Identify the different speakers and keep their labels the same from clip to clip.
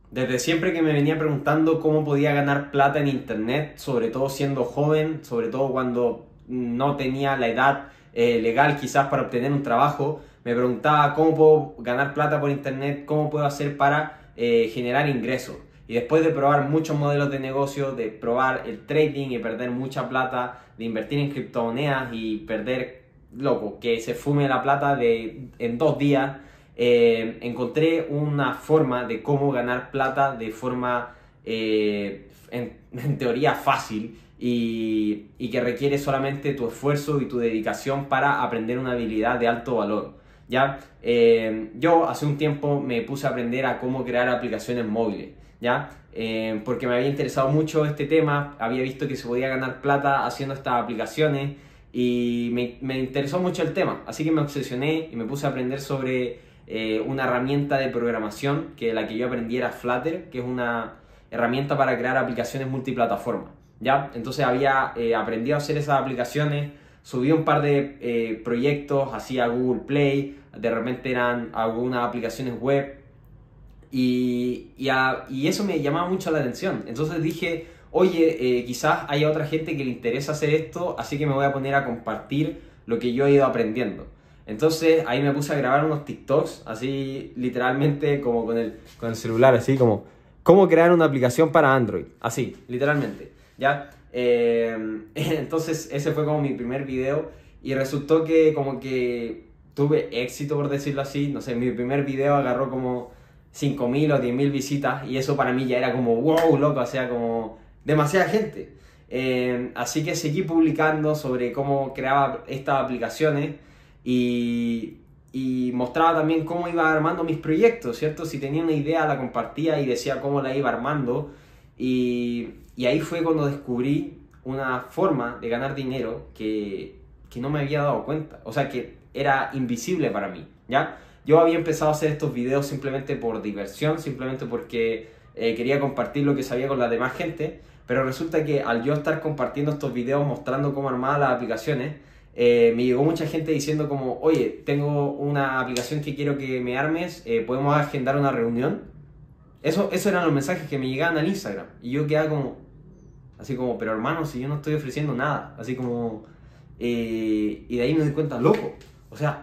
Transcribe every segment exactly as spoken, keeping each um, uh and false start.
Speaker 1: Desde siempre que me venía preguntando cómo podía ganar plata en internet, sobre todo siendo joven, sobre todo cuando no tenía la edad eh, legal quizás para obtener un trabajo, me preguntaba cómo puedo ganar plata por internet, cómo puedo hacer para eh, generar ingresos. Y después de probar muchos modelos de negocio, de probar el trading y perder mucha plata, de invertir en criptomonedas y perder, loco, que se fume la plata de, en dos días, eh, encontré una forma de cómo ganar plata de forma, eh, en, en teoría, fácil y, y que requiere solamente tu esfuerzo y tu dedicación para aprender una habilidad de alto valor. ¿Ya? Eh, yo hace un tiempo me puse a aprender a cómo crear aplicaciones móviles, ¿ya? Eh, porque me había interesado mucho este tema, había visto que se podía ganar plata haciendo estas aplicaciones y me, me interesó mucho el tema, así que me obsesioné y me puse a aprender sobre eh, una herramienta de programación, que la que yo aprendí era Flutter, que es una herramienta para crear aplicaciones multiplataforma, ¿ya? Entonces había eh, aprendido a hacer esas aplicaciones, subí un par de eh, proyectos, hacía Google Play, de repente eran algunas aplicaciones web y, y, a, y eso me llamaba mucho la atención. Entonces dije, oye, eh, quizás haya otra gente que le interesa hacer esto, así que me voy a poner a compartir lo que yo he ido aprendiendo. Entonces ahí me puse a grabar unos TikToks, así literalmente como con el, con el celular, así como cómo crear una aplicación para Android, así, literalmente, ¿ya? Eh, entonces ese fue como mi primer video y resultó que como que tuve éxito, por decirlo así. No sé, mi primer video agarró como cinco mil o diez mil visitas y eso para mí ya era como wow, loco, o sea, como demasiada gente. Eh, así que seguí publicando sobre cómo creaba estas aplicaciones y, y mostraba también cómo iba armando mis proyectos, ¿cierto? Si tenía una idea la compartía y decía cómo la iba armando y, y ahí fue cuando descubrí una forma de ganar dinero que, que no me había dado cuenta, o sea que era invisible para mí, ¿ya? Yo había empezado a hacer estos videos simplemente por diversión, simplemente porque eh, quería compartir lo que sabía con la demás gente, pero resulta que al yo estar compartiendo estos videos mostrando cómo armaba las aplicaciones, eh, me llegó mucha gente diciendo como, oye, tengo una aplicación que quiero que me armes, eh, ¿podemos agendar una reunión? Eso, eso eran los mensajes que me llegaban al Instagram, y yo quedaba como, así como, pero hermano, si yo no estoy ofreciendo nada, así como, eh, y de ahí me doy cuenta, loco, o sea,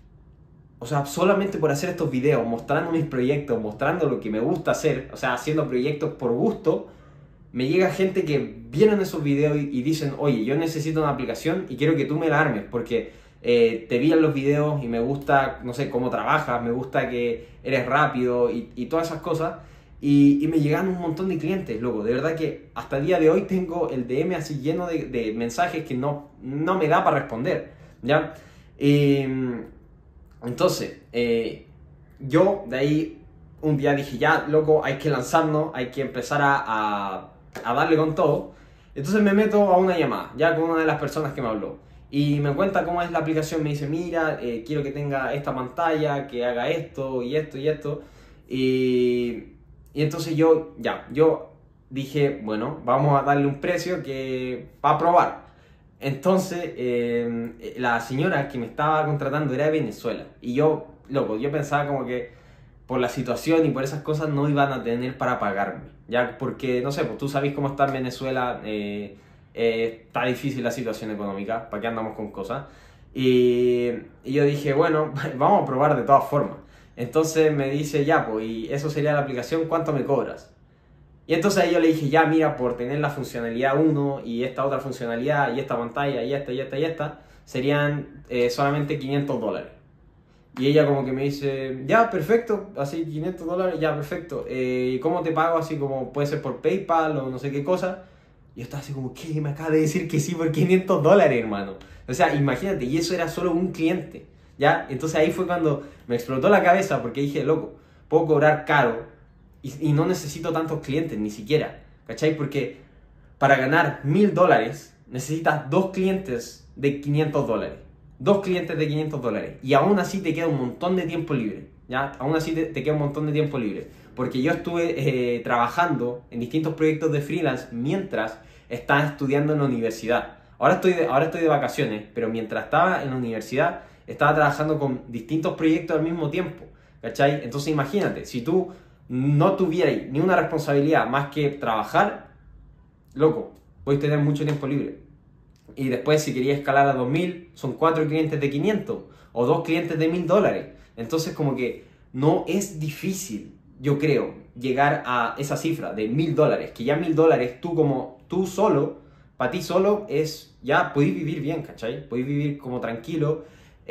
Speaker 1: o sea, solamente por hacer estos videos, mostrando mis proyectos, mostrando lo que me gusta hacer, o sea, haciendo proyectos por gusto, me llega gente que vieron esos videos y, y dicen, oye, yo necesito una aplicación y quiero que tú me la armes, porque eh, te vi en los videos y me gusta, no sé, cómo trabajas, me gusta que eres rápido y, y todas esas cosas. Y, y me llegan un montón de clientes, loco. De verdad que hasta el día de hoy tengo el D M así lleno de, de mensajes que no, no me da para responder, ¿ya? Eh, entonces, eh, yo de ahí un día dije, ya, loco, hay que lanzarnos, hay que empezar a, a, a darle con todo. Entonces me meto a una llamada, ya con una de las personas que me habló. Y me cuenta cómo es la aplicación, me dice, mira, eh, quiero que tenga esta pantalla, que haga esto y esto y esto. Y... Y entonces yo, ya, yo dije, bueno, vamos a darle un precio que va a probar. Entonces, eh, la señora que me estaba contratando era de Venezuela. Y yo, loco, yo pensaba como que por la situación y por esas cosas no iban a tener para pagarme. Ya, porque, no sé, pues tú sabes cómo está en Venezuela, eh, eh, está difícil la situación económica, ¿para qué andamos con cosas? Y, y yo dije, bueno, vamos a probar de todas formas. Entonces me dice, ya, pues, y eso sería la aplicación, ¿cuánto me cobras? Y entonces ahí yo le dije, ya, mira, por tener la funcionalidad uno y esta otra funcionalidad y esta pantalla y esta y esta y esta, serían eh, solamente quinientos dólares. Y ella como que me dice, ya, perfecto, así quinientos dólares, ya, perfecto. Eh, ¿Y cómo te pago? Así como puede ser por PayPal o no sé qué cosa. Y yo estaba así como, ¿qué? Me acaba de decir que sí por quinientos dólares, hermano. O sea, imagínate, y eso era solo un cliente. ¿Ya? Entonces ahí fue cuando me explotó la cabeza porque dije, loco, puedo cobrar caro y, y no necesito tantos clientes, ni siquiera, ¿cachai? Porque para ganar mil dólares necesitas dos clientes de quinientos dólares, dos clientes de quinientos dólares y aún así te queda un montón de tiempo libre, ¿ya? Aún así te, te queda un montón de tiempo libre porque yo estuve eh, trabajando en distintos proyectos de freelance mientras estaba estudiando en la universidad. Ahora estoy de, ahora estoy de vacaciones, pero mientras estaba en la universidad estaba trabajando con distintos proyectos al mismo tiempo, ¿cachai? Entonces imagínate, si tú no tuvierais ni una responsabilidad más que trabajar, loco, podéis tener mucho tiempo libre. Y después, si querías escalar a dos mil, son cuatro clientes de quinientos o dos clientes de mil dólares. Entonces, como que no es difícil, yo creo, llegar a esa cifra de mil dólares. Que ya mil dólares, tú como tú solo, para ti solo, es ya podéis vivir bien, ¿cachai? Podéis vivir como tranquilo.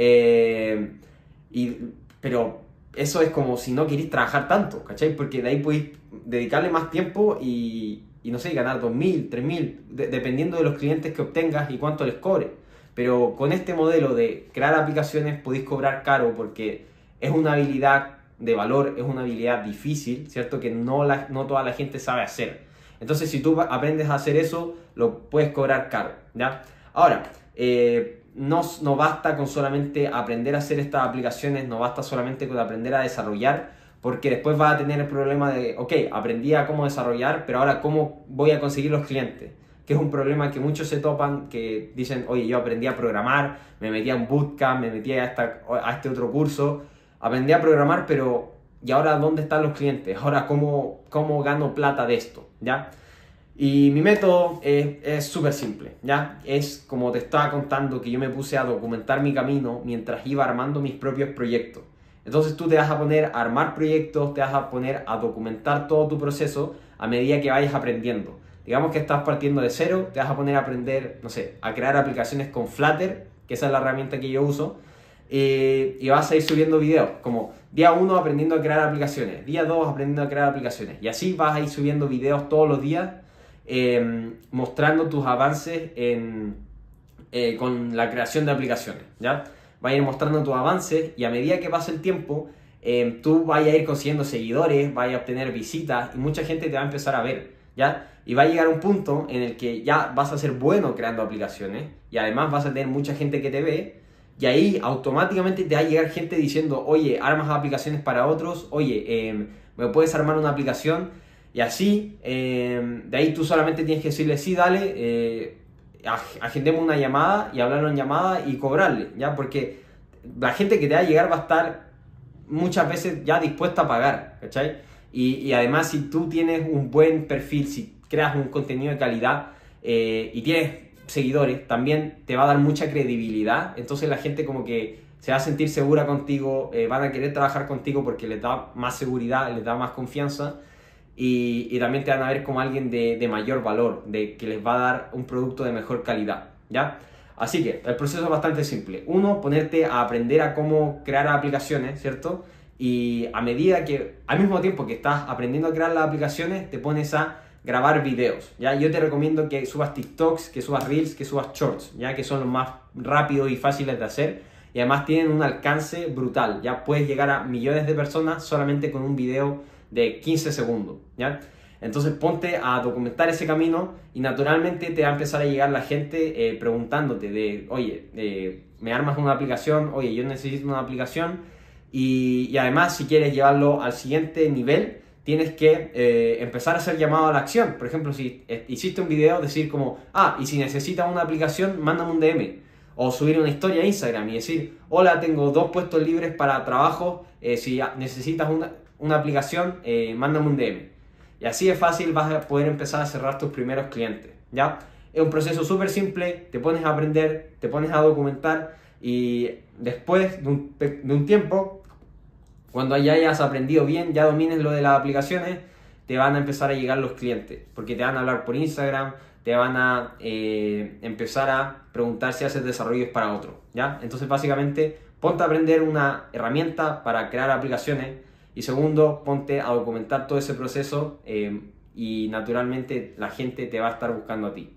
Speaker 1: Eh, y, pero eso es como si no queréis trabajar tanto, ¿cachai? Porque de ahí podéis dedicarle más tiempo y, y no sé, ganar dos mil, tres mil, de, dependiendo de los clientes que obtengas y cuánto les cobre. Pero con este modelo de crear aplicaciones podéis cobrar caro porque es una habilidad de valor, es una habilidad difícil, ¿cierto? Que no, la, no toda la gente sabe hacer. Entonces, si tú aprendes a hacer eso, lo puedes cobrar caro, ¿ya? Ahora, eh, no, no basta con solamente aprender a hacer estas aplicaciones, no basta solamente con aprender a desarrollar, porque después vas a tener el problema de, ok, aprendí a cómo desarrollar, pero ahora cómo voy a conseguir los clientes, que es un problema que muchos se topan, que dicen, oye, yo aprendí a programar, me metí a un bootcamp, me metí a, esta, a este otro curso, aprendí a programar, pero ¿y ahora dónde están los clientes? Ahora, ¿cómo, cómo gano plata de esto? ¿Ya? Y mi método es súper simple, ¿ya? Es como te estaba contando, que yo me puse a documentar mi camino mientras iba armando mis propios proyectos. Entonces tú te vas a poner a armar proyectos, te vas a poner a documentar todo tu proceso a medida que vayas aprendiendo. Digamos que estás partiendo de cero, te vas a poner a aprender, no sé, a crear aplicaciones con Flutter, que esa es la herramienta que yo uso, eh, y vas a ir subiendo videos, como día uno aprendiendo a crear aplicaciones, día dos aprendiendo a crear aplicaciones, y así vas a ir subiendo videos todos los días, eh, mostrando tus avances en, eh, con la creación de aplicaciones, ¿ya? Vas a ir mostrando tus avances y a medida que pasa el tiempo, eh, tú vas a ir consiguiendo seguidores, vas a obtener visitas y mucha gente te va a empezar a ver, ¿ya? Y va a llegar un punto en el que ya vas a ser bueno creando aplicaciones y además vas a tener mucha gente que te ve y ahí automáticamente te va a llegar gente diciendo, oye, armas aplicaciones para otros, oye, eh, ¿me puedes armar una aplicación? Y así, eh, de ahí tú solamente tienes que decirle, sí, dale, eh, agendemos una llamada y hablarlo en llamada y cobrarle, ¿ya? Porque la gente que te va a llegar va a estar muchas veces ya dispuesta a pagar, ¿cachai? Y, y además, si tú tienes un buen perfil, si creas un contenido de calidad eh, y tienes seguidores, también te va a dar mucha credibilidad. Entonces la gente como que se va a sentir segura contigo, eh, van a querer trabajar contigo porque les da más seguridad, les da más confianza. Y, y también te van a ver como alguien de, de mayor valor, de que les va a dar un producto de mejor calidad, ¿ya? Así que el proceso es bastante simple. Uno, ponerte a aprender a cómo crear aplicaciones, ¿cierto? Y a medida que, al mismo tiempo que estás aprendiendo a crear las aplicaciones, te pones a grabar videos, ¿ya? Yo te recomiendo que subas TikToks, que subas Reels, que subas Shorts, ¿ya? Que son los más rápidos y fáciles de hacer. Y además tienen un alcance brutal, ¿ya? Puedes llegar a millones de personas solamente con un video de quince segundos, ¿ya? Entonces ponte a documentar ese camino y naturalmente te va a empezar a llegar la gente eh, preguntándote de, oye, eh, ¿me armas una aplicación? Oye, yo necesito una aplicación. Y, y además, si quieres llevarlo al siguiente nivel, tienes que eh, empezar a hacer llamado a la acción. Por ejemplo, si eh, hiciste un video, decir como, ah, y si necesitas una aplicación, mándame un D M. O subir una historia a Instagram y decir, hola, tengo dos puestos libres para trabajo, eh, si necesitas una, una aplicación, eh, mándame un D M. Y así es fácil, vas a poder empezar a cerrar tus primeros clientes, ¿ya? Es un proceso súper simple, te pones a aprender, te pones a documentar y después de un, de un tiempo, cuando ya hayas aprendido bien, ya domines lo de las aplicaciones, te van a empezar a llegar los clientes, porque te van a hablar por Instagram, te van a eh, empezar a preguntar si haces desarrollos para otro, ¿ya? Entonces básicamente ponte a aprender una herramienta para crear aplicaciones y segundo, ponte a documentar todo ese proceso eh, y naturalmente la gente te va a estar buscando a ti.